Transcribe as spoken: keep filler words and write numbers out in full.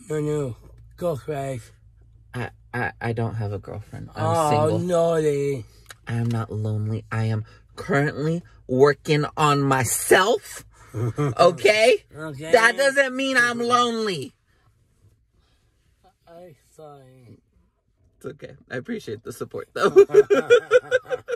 your new girlfriend? I, I, I don't have a girlfriend. I'm Oh, single. naughty. I am not lonely. I am currently working on myself. Okay? Okay. That doesn't mean I'm lonely. I'm sorry. It's okay. I appreciate the support, though.